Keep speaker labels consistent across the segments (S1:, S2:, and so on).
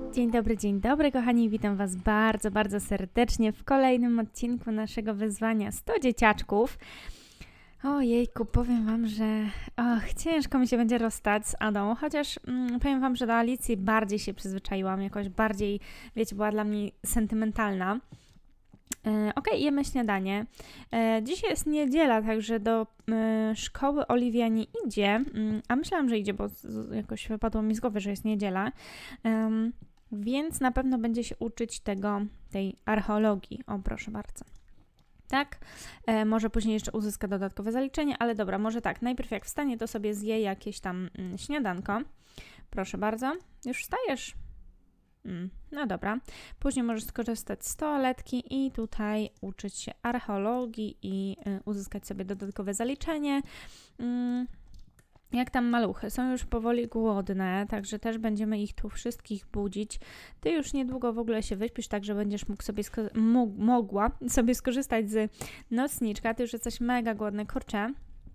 S1: Dzień dobry kochani, witam Was bardzo, bardzo serdecznie w kolejnym odcinku naszego wyzwania 100 dzieciaczków. Ojejku, powiem Wam, że ciężko mi się będzie rozstać z Adą, chociaż powiem Wam, że do Alicji bardziej się przyzwyczaiłam, jakoś bardziej, wiecie, była dla mnie sentymentalna. Okej, jemy śniadanie. Dzisiaj jest niedziela, także do szkoły Oliwia nie idzie, a myślałam, że idzie, bo jakoś wypadło mi z głowy, że jest niedziela. Więc na pewno będzie się uczyć tej archeologii. O, proszę bardzo. Tak, może później jeszcze uzyska dodatkowe zaliczenie, ale dobra, może tak, najpierw jak wstanie, to sobie zje jakieś tam śniadanko. Proszę bardzo. Już wstajesz? No dobra. Później możesz skorzystać z toaletki i tutaj uczyć się archeologii i uzyskać sobie dodatkowe zaliczenie. Jak tam maluchy? Są już powoli głodne, także też będziemy ich tu wszystkich budzić. Ty już niedługo w ogóle się wyśpisz, także będziesz mogła sobie skorzystać z nocniczka. Ty już jesteś mega głodny, kurczę.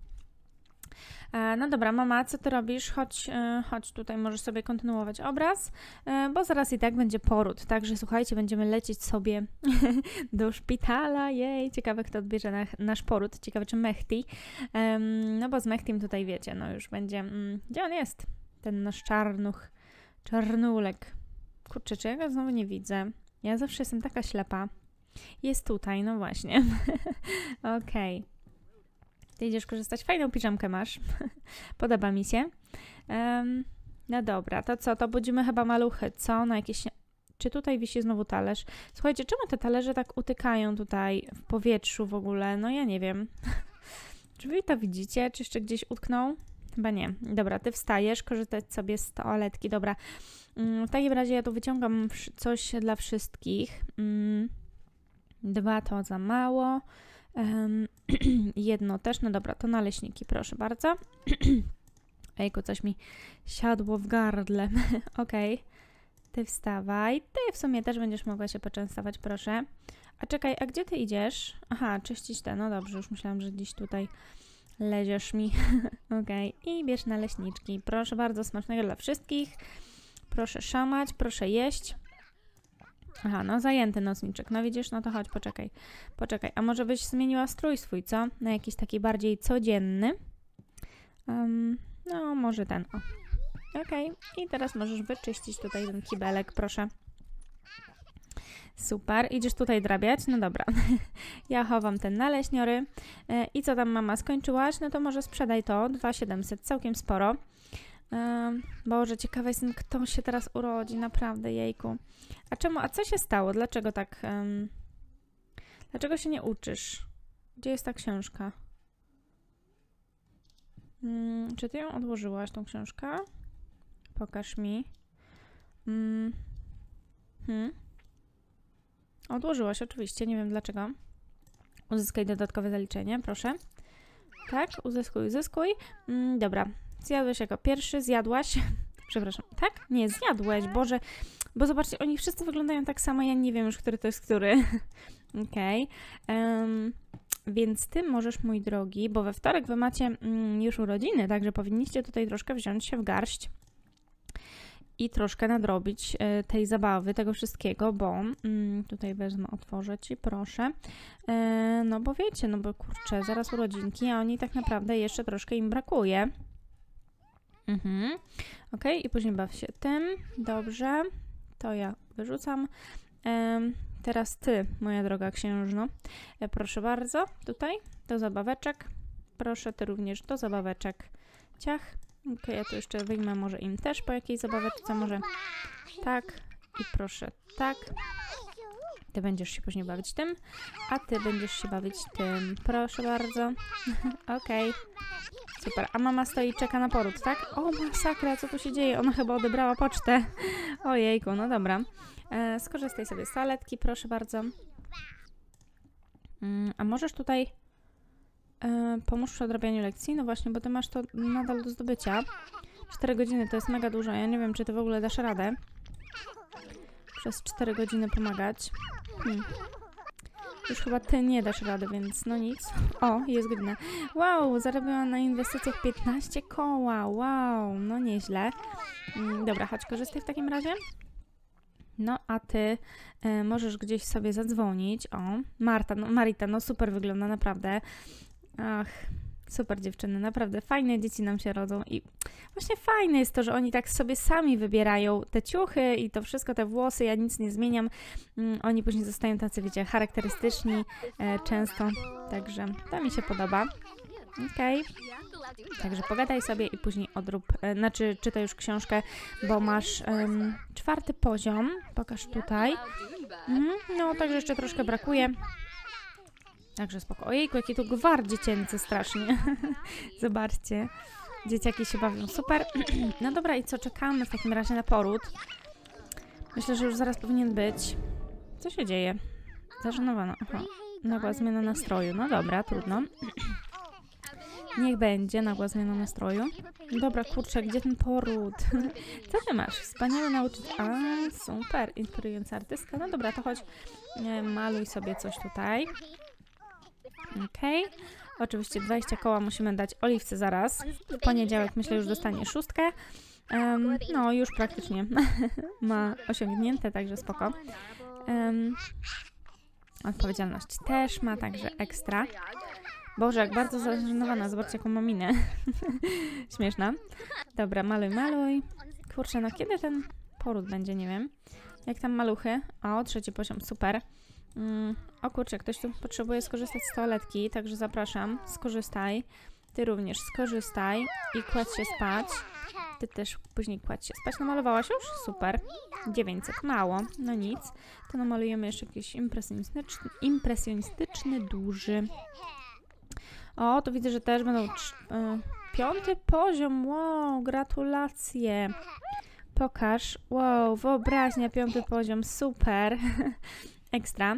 S1: No dobra, mama, co ty robisz? Chodź tutaj, możesz sobie kontynuować obraz, bo zaraz i tak będzie poród. Także słuchajcie, będziemy lecieć sobie do szpitala. Jej, ciekawe kto odbierze nasz poród. Ciekawe czy Mehdi. No bo z Mehdim tutaj wiecie, no już będzie... Gdzie on jest? Ten nasz czarnulek. Kurczę, czy ja go znowu nie widzę? Ja zawsze jestem taka ślepa. Jest tutaj, no właśnie. Okej. Ty idziesz korzystać? Fajną piżamkę masz. Podoba mi się. No dobra, to co? To budzimy chyba maluchy, co? Na jakieś... Czy tutaj wisi znowu talerz? Słuchajcie, czemu te talerze tak utykają tutaj w powietrzu w ogóle? No ja nie wiem. Czy wy to widzicie? Czy jeszcze gdzieś utknął? Chyba nie. Dobra, ty wstajesz, korzystać sobie z toaletki. Dobra. W takim razie ja tu wyciągam coś dla wszystkich. 2 to za mało. 1 też, no dobra, to naleśniki, proszę bardzo. Ejku, coś mi siadło w gardle. Okej. Ty wstawaj. Ty w sumie też będziesz mogła się poczęstować, proszę. A czekaj, a gdzie ty idziesz? Aha, czyścić te, no dobrze, już myślałam, że gdzieś tutaj leziesz mi. Okej. I bierz naleśniczki. Proszę bardzo, smacznego dla wszystkich. Proszę szamać, proszę jeść. Aha, no zajęty nocniczek. No widzisz, no to chodź, poczekaj. Poczekaj, a może byś zmieniła strój swój, co? Na jakiś taki bardziej codzienny. No, może ten, o. Okej, i teraz możesz wyczyścić tutaj ten kibelek, proszę. Super, idziesz tutaj drabiać? No dobra. Ja chowam te naleśniory. I co tam, mama, skończyłaś? No to może sprzedaj to, 2700, całkiem sporo. Boże, ciekawa jestem, kto się teraz urodzi, naprawdę, jejku. A czemu? A co się stało? Dlaczego tak... Dlaczego się nie uczysz? Gdzie jest ta książka? Czy ty ją odłożyłaś, tą książkę? Pokaż mi. Odłożyłaś, oczywiście, nie wiem dlaczego. Uzyskaj dodatkowe zaliczenie, proszę. Tak, uzyskuj. Dobra. Zjadłeś jako pierwszy, zjadłaś. Przepraszam, tak? Nie, zjadłeś, Boże. Bo zobaczcie, oni wszyscy wyglądają tak samo, ja nie wiem już, który to jest który. Okej. Więc ty możesz, mój drogi, bo we wtorek wy macie już urodziny, także powinniście tutaj troszkę wziąć się w garść i troszkę nadrobić tej zabawy, tego wszystkiego, bo tutaj wezmę, otworzę ci, proszę. No bo wiecie, no bo kurczę, zaraz urodzinki, a oni tak naprawdę jeszcze troszkę im brakuje. Okej, i później baw się tym. Dobrze, to ja wyrzucam. Teraz ty, moja droga księżno. Proszę bardzo, tutaj, do zabaweczek. Proszę, ty również do zabaweczek. Ciach. Okej, ja tu jeszcze wyjmę może im też po jakiejś zabaweczce, może tak. I proszę, tak. Ty będziesz się później bawić tym, a ty będziesz się bawić tym. Proszę bardzo. Okej. Super. A mama stoi i czeka na poród, tak? O, masakra, co tu się dzieje? Ona chyba odebrała pocztę. Ojejku, no dobra. Skorzystaj sobie z toaletki, proszę bardzo. A możesz tutaj pomóż przy odrabianiu lekcji? No właśnie, bo ty masz to nadal do zdobycia. 4 godziny to jest mega dużo. Ja nie wiem, czy ty w ogóle dasz radę przez 4 godziny pomagać. Już chyba ty nie dasz rady, więc no nic. O, jest godzina. Wow, zarobiłam na inwestycjach 15 koła. Wow, no nieźle. Dobra, chodź, korzystaj w takim razie. No, a ty możesz gdzieś sobie zadzwonić. O, Marita, no super wygląda, naprawdę. Ach, super dziewczyny, naprawdę fajne dzieci nam się rodzą i właśnie fajne jest to, że oni tak sobie sami wybierają te ciuchy i to wszystko, te włosy, ja nic nie zmieniam. Oni później zostają tacy, wiecie, charakterystyczni często, także to mi się podoba. Okej. Także pogadaj sobie i później odrób, czytaj już książkę, bo masz 4. poziom, pokaż tutaj. No, także jeszcze troszkę brakuje. Także spoko. Ojejku, jaki tu gwar dziecięcy strasznie. Zobaczcie. Dzieciaki się bawią super. No dobra, i co? Czekamy w takim razie na poród. Myślę, że już zaraz powinien być. Co się dzieje? Zażenowana. Aha. Nagła zmiana nastroju. No dobra, trudno. Niech będzie nagła zmiana nastroju. Dobra, kurczę, gdzie ten poród? Co ty masz? Wspaniały nauczyciel. A, super. Inspirująca artystka. No dobra, to chodź. Maluj sobie coś tutaj. Okej. Oczywiście 20 koła musimy dać Oliwce zaraz. W poniedziałek myślę już dostanie 6. No już praktycznie ma osiągnięte, także spoko. Odpowiedzialność też ma, także ekstra. Boże, jak bardzo zażenowana. Zobaczcie, jaką ma minę. Śmieszna. Dobra, maluj. Kurczę, no kiedy ten poród będzie, nie wiem. Jak tam maluchy? O, 3. poziom, super. O kurczę, ktoś tu potrzebuje skorzystać z toaletki, także zapraszam, skorzystaj. Ty również skorzystaj i kładź się spać. Ty też później kładź się spać. Namalowałaś już? Super. 900, mało, no nic. To namalujemy jeszcze jakiś impresjonistyczny, duży. O, to widzę, że też będą 5. poziom, wow, gratulacje. Pokaż, wow, wyobraźnia, 5. poziom, super. Ekstra.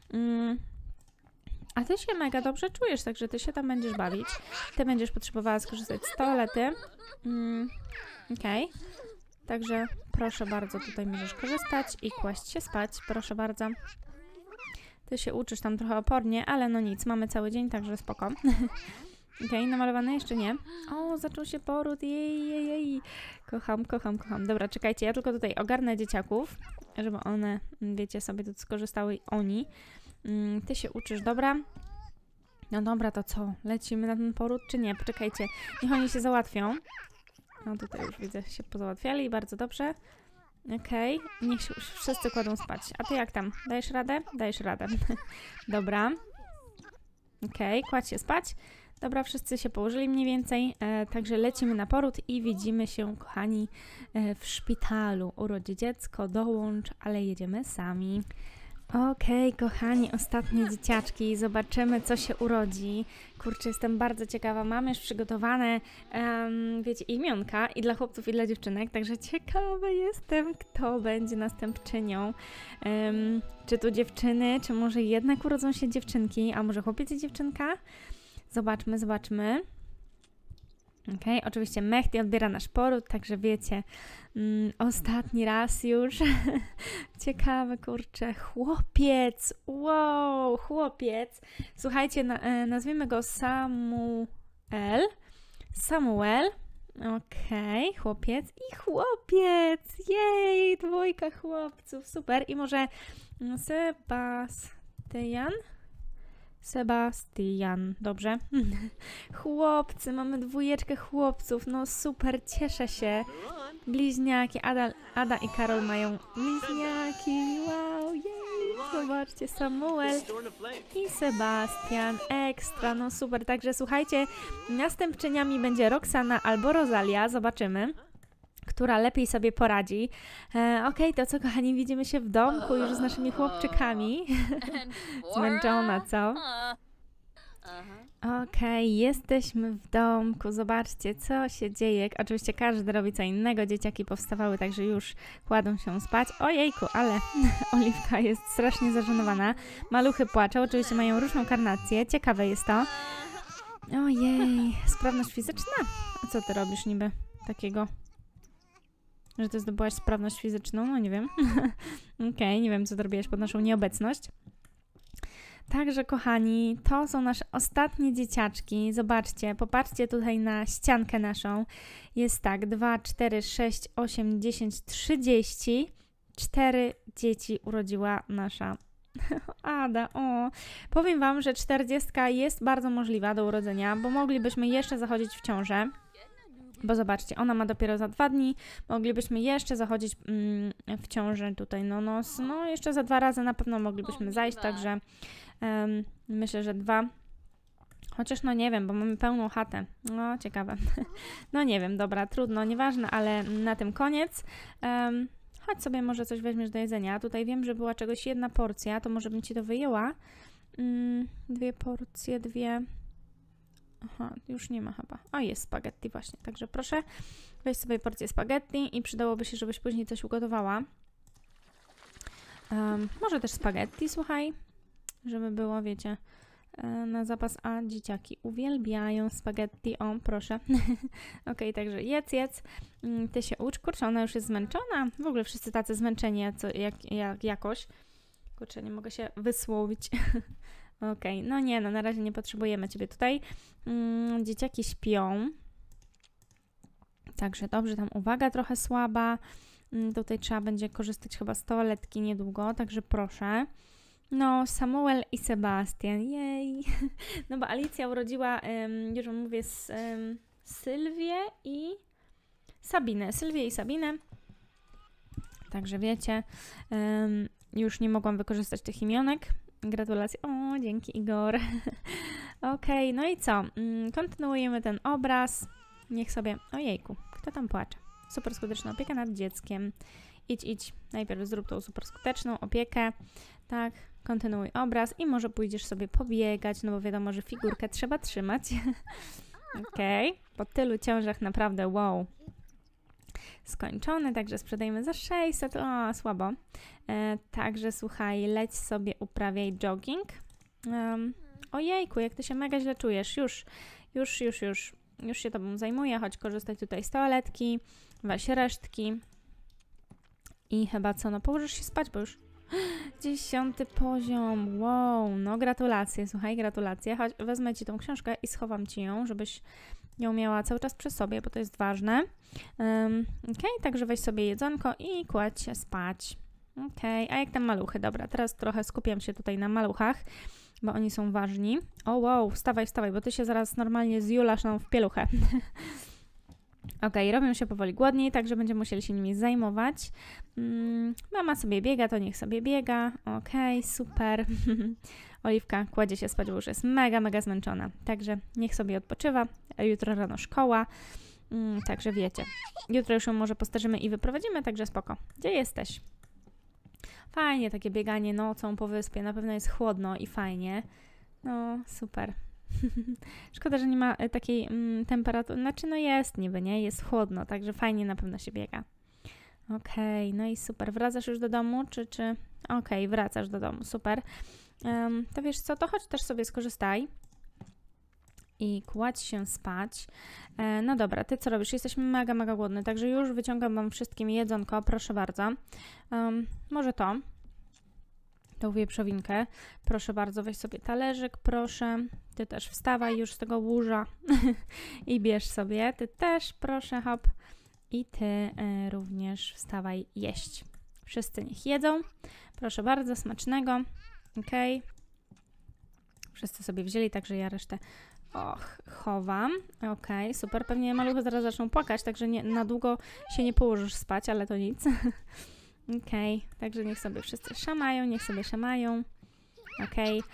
S1: A ty się mega dobrze czujesz, także ty się tam będziesz bawić. Ty będziesz potrzebowała skorzystać z toalety. Okej. Także proszę bardzo, tutaj możesz korzystać i kłaść się spać. Proszę bardzo. Ty się uczysz tam trochę opornie, ale no nic, mamy cały dzień, także spoko. Okej, namalowane jeszcze nie. O, zaczął się poród, jej. Kocham. Dobra, czekajcie, ja tylko tutaj ogarnę dzieciaków, żeby one, wiecie, sobie tu skorzystały i oni. Ty się uczysz, dobra? No dobra, to co? Lecimy na ten poród, czy nie? Poczekajcie, niech oni się załatwią. No tutaj już widzę, się pozałatwiali, bardzo dobrze. Okej, niech się już wszyscy kładą spać. A ty jak tam? Dajesz radę? Dajesz radę. Dobra. Okej, kładź się spać. Dobra, wszyscy się położyli mniej więcej, także lecimy na poród i widzimy się, kochani, w szpitalu. Urodzi dziecko, dołącz, ale jedziemy sami. Okej, kochani, ostatnie dzieciaczki, zobaczymy, co się urodzi. Kurczę, jestem bardzo ciekawa, mam już przygotowane, wiecie, imionka i dla chłopców, i dla dziewczynek, także ciekawa jestem, kto będzie następczynią. Czy tu dziewczyny, czy może jednak urodzą się dziewczynki, a może chłopiec i dziewczynka? Zobaczmy. Okej, oczywiście Mehdi odbiera nasz poród, także wiecie, ostatni raz już. Ciekawe, kurczę, chłopiec, wow, chłopiec. Słuchajcie, nazwijmy go Samuel. Okej, chłopiec i chłopiec, jej, 2 chłopców, super. I może Sebastian, dobrze? Chłopcy, mamy 2 chłopców, no super, cieszę się. Bliźniaki, Ada i Karol mają bliźniaki, wow, jej, zobaczcie, Samuel i Sebastian, ekstra, no super. Także słuchajcie, następczyniami będzie Roxana albo Rosalia, zobaczymy, która lepiej sobie poradzi. Okej, to co, kochani, widzimy się w domku już z naszymi chłopczykami. Zmęczona, co? Okej, jesteśmy w domku. Zobaczcie, co się dzieje. Oczywiście każdy robi co innego. Dzieciaki powstawały, także już kładą się spać. Ojejku, ale Oliwka jest strasznie zażenowana. Maluchy płaczą, oczywiście mają różną karnację. Ciekawe jest to. Ojej, sprawność fizyczna? A co ty robisz niby takiego? Że ty zdobyłaś sprawność fizyczną? No nie wiem. Okej, nie wiem, co to robiłaś pod naszą nieobecność. Także, kochani, to są nasze ostatnie dzieciaczki. Zobaczcie, popatrzcie tutaj na ściankę naszą. Jest tak, 2, 4, 6, 8, 10, 30. 4 dzieci urodziła nasza Ada. O, powiem wam, że 40 jest bardzo możliwa do urodzenia, bo moglibyśmy jeszcze zachodzić w ciążę. Bo zobaczcie, ona ma dopiero za 2 dni, moglibyśmy jeszcze zachodzić w ciążę tutaj, no jeszcze za 2 razy na pewno moglibyśmy zajść, także myślę, że 2. Chociaż no nie wiem, bo mamy pełną chatę. No, ciekawe. No nie wiem, dobra, trudno, nieważne, ale na tym koniec. Chodź sobie, może coś weźmiesz do jedzenia. Tutaj wiem, że była czegoś 1 porcja, to może bym ci to wyjęła. 2 porcje, 2... Aha, już nie ma chyba. O, jest spaghetti właśnie, także proszę, weź sobie porcję spaghetti i przydałoby się, żebyś później coś ugotowała. Może też spaghetti, słuchaj, żeby było, wiecie, na zapas, a dzieciaki uwielbiają spaghetti, o, proszę. Okej, także jedz, ty się ucz, kurczę, ona już jest zmęczona, w ogóle wszyscy tacy zmęczeni, jakoś, kurczę, nie mogę się wysłowić. Okej, no nie, no na razie nie potrzebujemy ciebie tutaj. Dzieciaki śpią. Także dobrze, tam uwaga trochę słaba. Tutaj trzeba będzie korzystać chyba z toaletki niedługo, także proszę. No, Samuel i Sebastian, jej. No bo Alicja urodziła, już wam mówię, Sylwię i Sabinę. Sylwię i Sabinę. Także wiecie, już nie mogłam wykorzystać tych imionek. Gratulacje. O, dzięki Igor. Okej, no i co? Kontynuujemy ten obraz. Niech sobie... Ojejku, kto tam płacze? Super skuteczna opieka nad dzieckiem. Idź. Najpierw zrób tą super skuteczną opiekę. Tak, kontynuuj obraz i może pójdziesz sobie pobiegać, no bo wiadomo, że figurkę trzeba trzymać. Okej, po tylu ciążach naprawdę wow. Skończony, także sprzedajemy za 600, o, słabo. Także słuchaj, leć sobie, uprawiaj jogging. Ojejku, jak ty się mega źle czujesz, już się tobą zajmuję, chodź korzystać tutaj z toaletki, weź resztki i chyba co, no położysz się spać, bo już 10. poziom, wow, no gratulacje, słuchaj, gratulacje, chodź, wezmę ci tą książkę i schowam ci ją, żebyś ją miała cały czas przy sobie, bo to jest ważne. Okej, także weź sobie jedzonko i kładź się spać. Okej, a jak tam maluchy? Dobra, teraz trochę skupiam się tutaj na maluchach, bo oni są ważni. O wow, wstawaj, bo ty się zaraz normalnie zjulasz nam w pieluchę. Okej, robią się powoli głodni, także będziemy musieli się nimi zajmować. Mama sobie biega, to niech sobie biega. Okej, super. Oliwka kładzie się spać, bo już jest mega zmęczona. Także niech sobie odpoczywa. Jutro rano szkoła. Także wiecie. Jutro już ją może postarzymy i wyprowadzimy, także spoko. Gdzie jesteś? Fajnie takie bieganie nocą po wyspie. Na pewno jest chłodno i fajnie. No, super. Szkoda, że nie ma takiej temperatury. Znaczy, no jest niby, nie? Jest chłodno, także fajnie na pewno się biega. Okej, no i super. Wracasz już do domu, czy... Okej, wracasz do domu, super. To wiesz co, to chodź też sobie skorzystaj i kładź się spać. No dobra, ty co robisz? Jesteśmy mega głodny, także już wyciągam wam wszystkim jedzonko, proszę bardzo. Może tą wieprzowinkę. Proszę bardzo, weź sobie talerzyk, proszę. Ty też wstawaj już z tego łoża i bierz sobie. Ty też, proszę, hop. I ty również wstawaj jeść. Wszyscy niech jedzą. Proszę bardzo, smacznego. Okej. Wszyscy sobie wzięli, także ja resztę chowam. Okej, super. Pewnie maluchy zaraz zaczną płakać, także na długo się nie położysz spać, ale to nic. Okej, także niech sobie wszyscy szamają, Okej.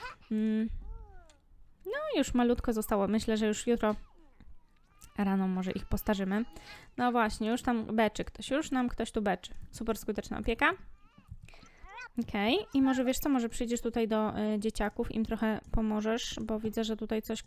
S1: No już malutko zostało. Myślę, że już jutro rano może ich postarzymy. No właśnie, już tam beczy ktoś. Już nam ktoś tu beczy. Super skuteczna opieka. Okej. I może wiesz co, może przyjdziesz tutaj do dzieciaków, im trochę pomożesz, bo widzę, że tutaj coś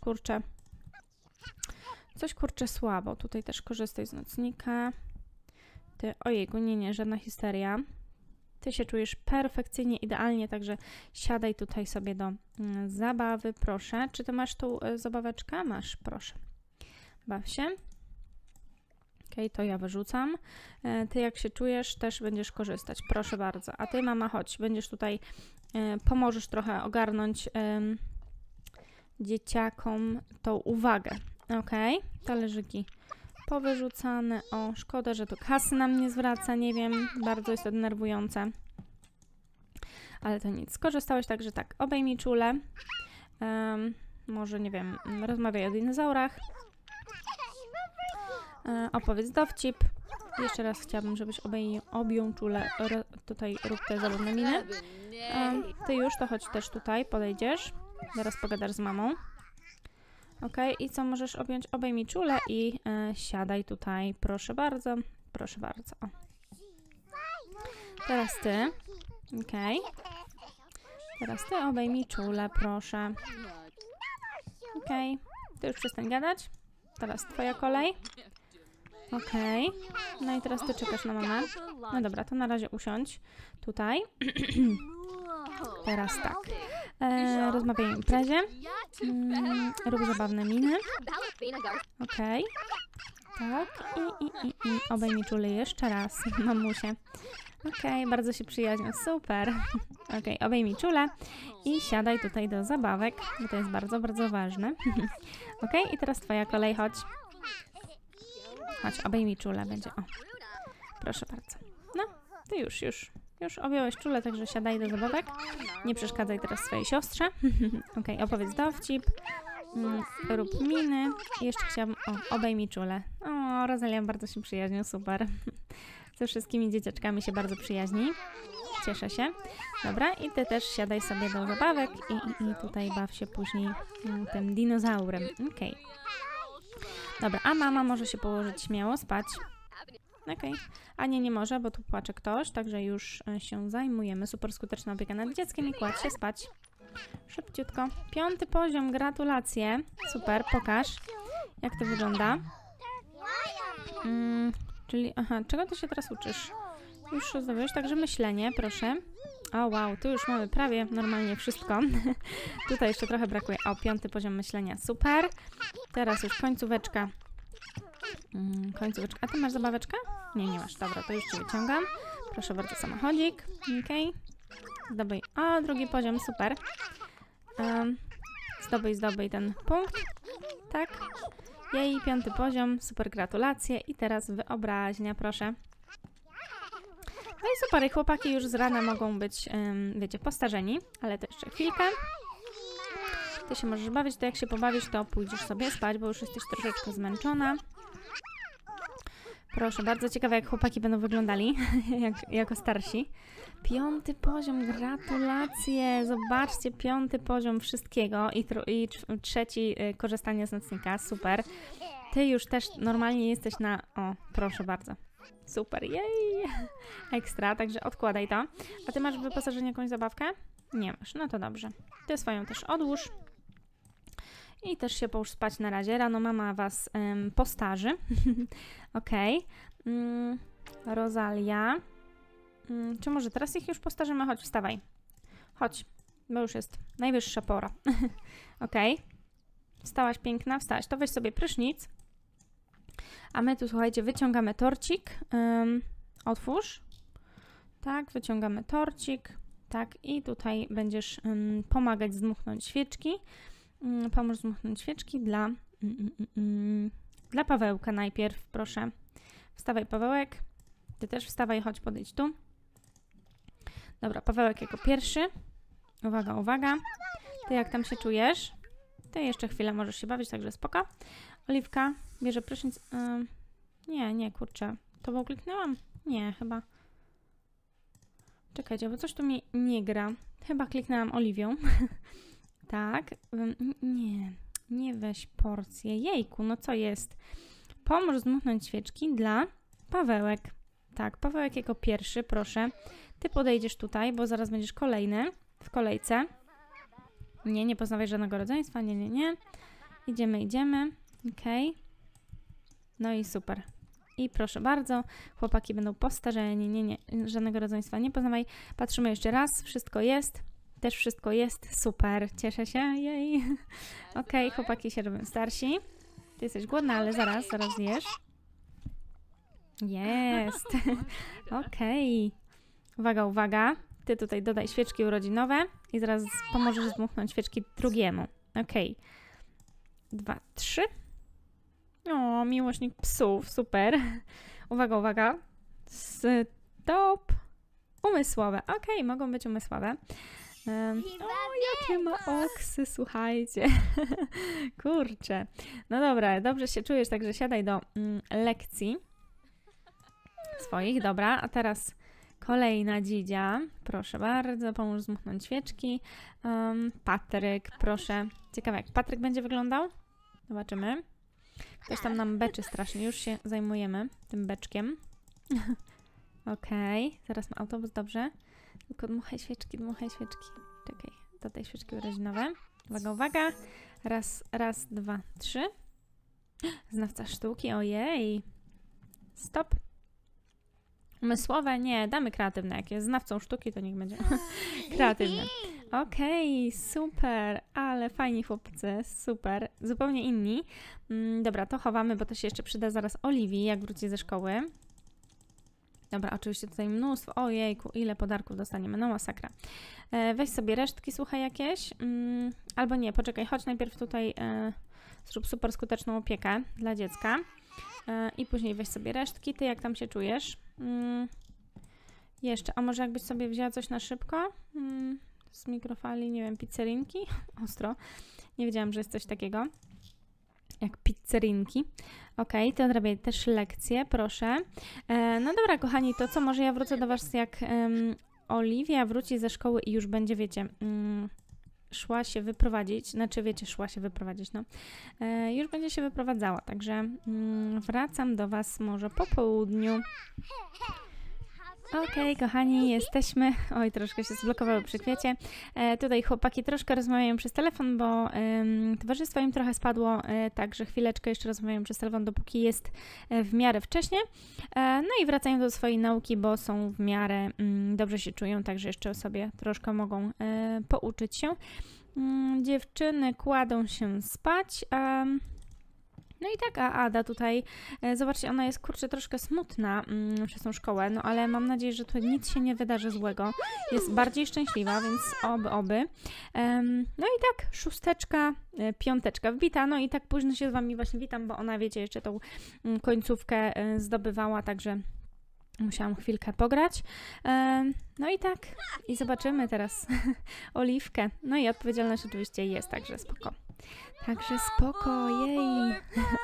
S1: kurczę słabo. Tutaj też korzystaj z nocnika. Ty, ojejku, nie, żadna histeria. Ty się czujesz perfekcyjnie, idealnie, także siadaj tutaj sobie do zabawy, proszę. Czy ty masz tą zabaweczkę? Masz, proszę. Baw się. Okej, to ja wyrzucam. Ty jak się czujesz, też będziesz korzystać, proszę bardzo. A ty, mama, chodź, będziesz tutaj, pomożesz trochę ogarnąć dzieciakom tą uwagę. Okej, talerzyki powyrzucane. O, szkoda, że to kasy nam nie zwraca, nie wiem, bardzo jest to denerwujące. Ale to nic, skorzystałeś, także tak, obejmij czule. Może, nie wiem, rozmawiaj o dinozaurach. Opowiedz dowcip. Jeszcze raz chciałabym, żebyś objął czule. Tutaj rób te zabawne miny. Ty już, to chodź też tutaj, podejdziesz. Zaraz pogadasz z mamą. Ok, i co możesz objąć? Obejmij czule i siadaj tutaj. Proszę bardzo. Proszę bardzo. O. Teraz ty. Ok. Teraz ty obejmij czule, proszę. Ok. Ty już przestań gadać. Teraz twoja kolej. Okej. No i teraz ty czekasz na mamę. No dobra, to na razie usiądź tutaj. Teraz tak. Rozmawiaj o imprezie. Rób zabawne miny. Okej. Tak. I obejmij czule jeszcze raz, mamusie. Okej, bardzo się przyjaźnią. Super. Okej, obejmij czule i siadaj tutaj do zabawek, bo to jest bardzo, bardzo ważne. Okej, i teraz twoja kolej, chodź. Chodź, obejmij czule, będzie. O. Proszę bardzo. No, ty już objąłeś czule, także siadaj do zabawek. Nie przeszkadzaj teraz swojej siostrze. Okej, opowiedz dowcip. Rób miny. I jeszcze chciałabym... O, obejmij czule. O, Rosalia bardzo się przyjaźnią, super. Ze wszystkimi dzieciaczkami się bardzo przyjaźni. Cieszę się. Dobra, i ty też siadaj sobie do zabawek i tutaj baw się później tym dinozaurem. Okej. Dobra, a mama może się położyć śmiało, spać. Okej. A nie może, bo tu płacze ktoś, także już się zajmujemy. Super skuteczna opieka nad dzieckiem i kładź się spać. Szybciutko. 5. poziom, gratulacje. Super, pokaż, jak to wygląda. Czyli, aha, czego ty się teraz uczysz? Już zdobyłeś, także myślenie, proszę. O, wow, tu już mamy prawie normalnie wszystko. Tutaj jeszcze trochę brakuje. O, 5. poziom myślenia, super. Teraz już końcóweczka. Końcóweczka. A ty masz zabaweczkę? Nie, nie masz. Dobra, to już ci wyciągam. Proszę bardzo, samochodzik. Okej. Zdobyj. O, 2. poziom, super. Zdobyj ten punkt. Tak. Jej, 5. poziom, super, gratulacje. I teraz wyobraźnia, proszę. No i super, i chłopaki już z rana mogą być, wiecie, postarzeni, ale to jeszcze chwilkę. Ty się możesz bawić, to jak się pobawisz, to pójdziesz sobie spać, bo już jesteś troszeczkę zmęczona. Proszę, bardzo ciekawe, jak chłopaki będą wyglądali, jako starsi. 5. poziom, gratulacje, zobaczcie, 5. poziom wszystkiego i 3. korzystanie z nocnika, super. Ty już też normalnie jesteś na... O, proszę bardzo. Super, jej! Ekstra, także odkładaj to. A ty masz w wyposażeniu jakąś zabawkę? Nie masz, no to dobrze. Ty swoją też odłóż. I też się połóż spać na razie. Rano mama was postarzy. Okej. Rosalia. Czy może teraz ich już postarzymy? Chodź, wstawaj. Chodź, bo już jest najwyższa pora. Okej. Wstałaś piękna, wstałaś. To weź sobie prysznic. A my tu, słuchajcie, wyciągamy torcik. Otwórz. Tak, wyciągamy torcik. Tak, i tutaj będziesz pomagać zdmuchnąć świeczki. Pomóż zdmuchnąć świeczki dla Pawełka najpierw, proszę. Wstawaj, Pawełek. Ty też wstawaj, chodź, podejdź tu. Dobra, Pawełek jako pierwszy. Uwaga, uwaga. Ty jak tam się czujesz? Ty jeszcze chwilę możesz się bawić, także spoko. Oliwka bierze prysznic. Nie, kurczę. To bo kliknęłam? Nie, chyba. Czekajcie, bo coś tu mi nie gra. Chyba kliknęłam Oliwią. Tak. Nie weź porcję. Jejku, no co jest? Pomóż zdmuchnąć świeczki dla Pawełek. Tak, Pawełek jako pierwszy, proszę. Ty podejdziesz tutaj, bo zaraz będziesz kolejny w kolejce. Nie poznawaj żadnego rodzeństwa. Nie. Idziemy. Okej. No i super. I proszę bardzo, chłopaki będą postarzeni. Nie, żadnego rodzeństwa nie poznawaj. Patrzymy jeszcze raz, wszystko jest. Też wszystko jest, super, cieszę się, jej. Okej, chłopaki się robią starsi. Ty jesteś głodna, ale zaraz zjesz. Jest. Okej. Uwaga. Ty tutaj dodaj świeczki urodzinowe i zaraz pomożesz zdmuchnąć świeczki drugiemu. Okej. 2, 3. O, miłośnik psów, super. Uwaga, uwaga. Stop. Umysłowe. Okej, mogą być umysłowe. O, jakie ma oksy, słuchajcie. Kurczę. No dobra, dobrze się czujesz, także siadaj do lekcji swoich. Dobra, a teraz kolejna dzidzia. Proszę bardzo, pomóż zmuchnąć świeczki. Patryk, proszę. Ciekawe, jak Patryk będzie wyglądał? Zobaczymy. Ktoś tam nam beczy strasznie. Już się zajmujemy tym beczkiem. Okej, zaraz ma autobus, dobrze. Tylko dmuchaj świeczki, dmuchaj świeczki. Czekaj, do tej świeczki urodzinowe. Uwaga, uwaga. Raz, dwa, trzy. Znawca sztuki, ojej. Stop. Umysłowe? Nie, damy kreatywne. Jak jest znawcą sztuki, to niech będzie kreatywne. Okej, super, ale fajni chłopcy, super. Zupełnie inni. Dobra, to chowamy, bo to się jeszcze przyda zaraz Oliwii, jak wróci ze szkoły. Dobra, oczywiście tutaj mnóstwo. Ojejku, ile podarków dostaniemy. No masakra. Weź sobie resztki, słuchaj, jakieś. Albo nie, poczekaj, chodź najpierw tutaj, zrób super skuteczną opiekę dla dziecka. I później weź sobie resztki. Ty jak tam się czujesz? Jeszcze, a może jakbyś sobie wzięła coś na szybko? Z mikrofali, nie wiem, pizzerinki? Ostro. Nie wiedziałam, że jest coś takiego jak pizzerinki. Okej, to odrabiaj też lekcje, proszę. No dobra, kochani, to co, może ja wrócę do was, jak Oliwia wróci ze szkoły i już będzie, wiecie, szła się wyprowadzić, znaczy wiecie, szła się wyprowadzić, no. Już będzie się wyprowadzała, także wracam do was może po południu. Okej, kochani, jesteśmy. Oj, troszkę się zblokowały przy kwiecie. Tutaj chłopaki troszkę rozmawiają przez telefon, bo towarzystwo im trochę spadło, także chwileczkę jeszcze rozmawiają przez telefon, dopóki jest w miarę wcześnie. No i wracają do swojej nauki, bo są w miarę dobrze się czują, także jeszcze sobie troszkę mogą pouczyć się. Dziewczyny kładą się spać. No i tak, a Ada tutaj, zobaczcie, ona jest, kurczę, troszkę smutna przez tą szkołę, no ale mam nadzieję, że tu nic się nie wydarzy złego. Jest bardziej szczęśliwa, więc oby. No i tak, 6, 5 wbita, no i tak późno się z wami właśnie witam, bo ona, wiecie, jeszcze tą końcówkę zdobywała, także musiałam chwilkę pograć. No i tak, i zobaczymy teraz Oliwkę. No i odpowiedzialność oczywiście jest, także spoko. Także spoko, jej.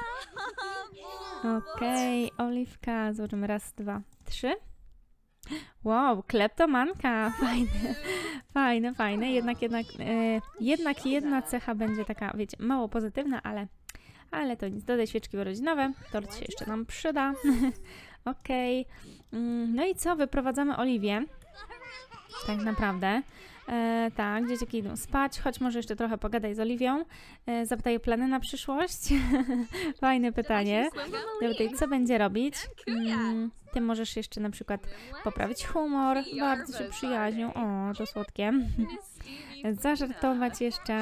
S1: Okej, Oliwka. Zobaczymy. Raz, dwa, trzy. Wow, kleptomanka. Fajne. Jednak jedna cecha będzie taka, wiecie, mało pozytywna, ale to nic. Dodaj świeczki urodzinowe. Tort się jeszcze nam przyda. Okej. No i co? Wyprowadzamy Oliwię. Tak naprawdę. Tak, dzieciaki idą spać, choć może jeszcze trochę pogadaj z Oliwią. Zapytaj o plany na przyszłość. Fajne pytanie. Zapytaj, co będzie robić. Ty możesz jeszcze na przykład poprawić humor. Bardzo się przyjaźnią. O, to słodkie. Zażartować jeszcze.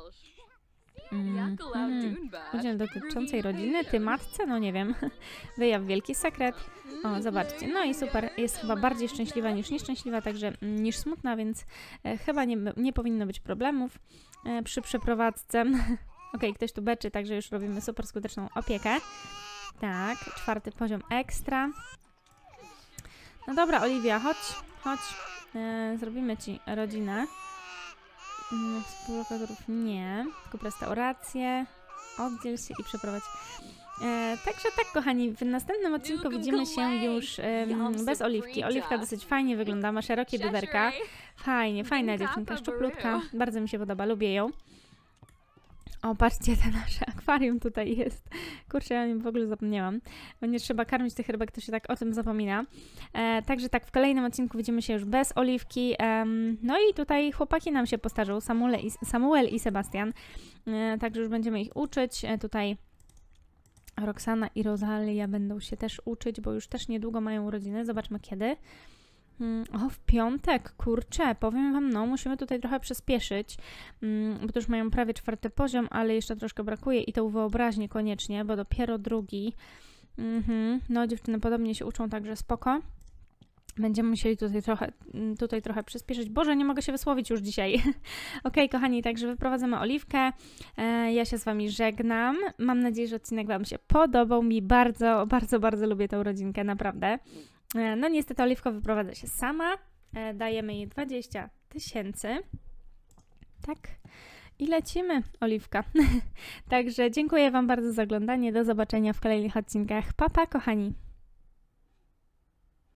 S1: Udział dotyczącej rodziny, ty matce? No nie wiem. Wyjaw wielki sekret. O, zobaczcie. No i super. Jest chyba bardziej szczęśliwa niż nieszczęśliwa, także niż smutna, więc chyba nie powinno być problemów przy przeprowadzce. Okej, ktoś tu beczy, także już robimy super skuteczną opiekę. Tak, 4. poziom ekstra. No dobra, Oliwia, chodź. Zrobimy ci rodzinę. Współlokatorów nie, tylko restaurację, oddziel się i przeprowadź. Także tak, kochani, w następnym odcinku widzimy się już bez Oliwki. Oliwka dosyć fajnie wygląda, ma szerokie bioderka. Fajna dziewczynka, szczuplutka, bardzo mi się podoba, lubię ją. O, patrzcie, te nasze akwarium tutaj jest. Kurczę, ja o nim w ogóle zapomniałam. Bo nie trzeba karmić tych rybek, to się tak o tym zapomina. Także tak, w kolejnym odcinku widzimy się już bez Oliwki. No i tutaj chłopaki nam się postarzą, Samuel i Sebastian. Także już będziemy ich uczyć. Tutaj Roxana i Rosalia będą się też uczyć, bo już też niedługo mają urodziny. Zobaczmy kiedy. O, w piątek, kurczę, powiem wam, no musimy tutaj trochę przyspieszyć, bo to już mają prawie 4. poziom, ale jeszcze troszkę brakuje i tą wyobraźnię koniecznie, bo dopiero 2. No, dziewczyny podobnie się uczą, także spoko. Będziemy musieli tutaj trochę przyspieszyć. Boże, nie mogę się wysłowić już dzisiaj. Okej, kochani, także wyprowadzamy oliwkę. Ja się z Wami żegnam. Mam nadzieję, że odcinek Wam się podobał. Mi bardzo, bardzo, bardzo lubię tę rodzinkę, naprawdę. No niestety oliwka wyprowadza się sama. Dajemy jej 20 000. Tak. I lecimy, oliwka. Także dziękuję Wam bardzo za oglądanie. Do zobaczenia w kolejnych odcinkach. Pa, pa, kochani.